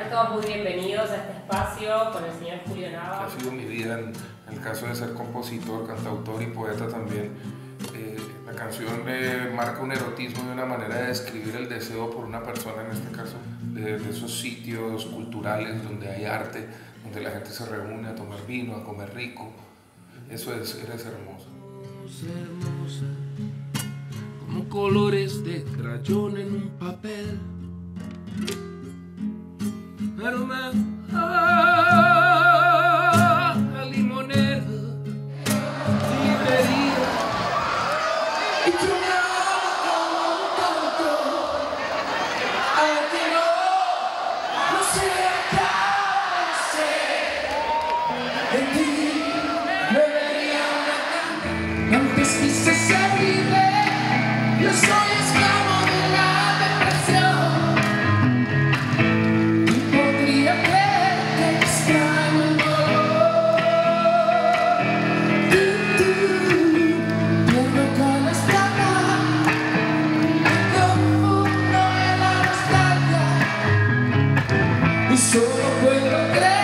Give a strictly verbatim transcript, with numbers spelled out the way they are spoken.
Sean todos muy bienvenidos a este espacio con el señor Julio Nava. Ha sido mi vida en el caso de ser compositor, cantautor y poeta también. Eh, la canción eh, marca un erotismo y una manera de describir el deseo por una persona, en este caso, de, de esos sitios culturales donde hay arte, donde la gente se reúne a tomar vino, a comer rico. Eso es, eres hermosa. Hermosa, como colores de crayón en un papel. Aroma a, a limonera, librería. Y yo me hago como un tonto, aunque no, no sé qué hacer. En ti me vería una cama, antes quise ser libre. Yo soy esclavo de la depresión. Solo puedo creer.